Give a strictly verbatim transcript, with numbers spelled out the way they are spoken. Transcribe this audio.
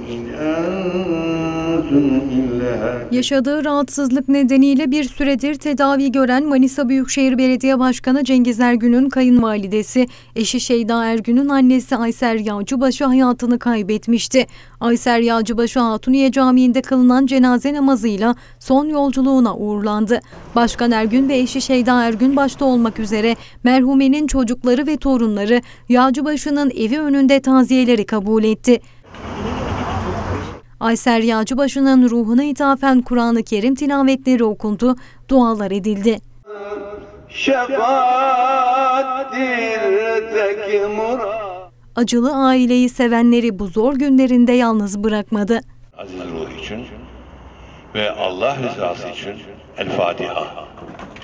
Yaşadığı rahatsızlık nedeniyle bir süredir tedavi gören Manisa Büyükşehir Belediye Başkanı Cengiz Ergün'ün kayınvalidesi, eşi Şeyda Ergün'ün annesi Ayser Yağcıbaşı hayatını kaybetmişti. Ayser Yağcıbaşı Hatuniye Camii'nde kılınan cenaze namazıyla son yolculuğuna uğurlandı. Başkan Ergün ve eşi Şeyda Ergün başta olmak üzere merhumenin çocukları ve torunları Yağcıbaşı'nın evi önünde taziyeleri kabul etti. Ayser Yağcıbaşı'nın ruhuna ithafen Kur'an-ı Kerim tilavetleri okundu, dualar edildi. Acılı aileyi sevenleri bu zor günlerinde yalnız bırakmadı. Aziz ruh için ve Allah rızası için El Fatiha.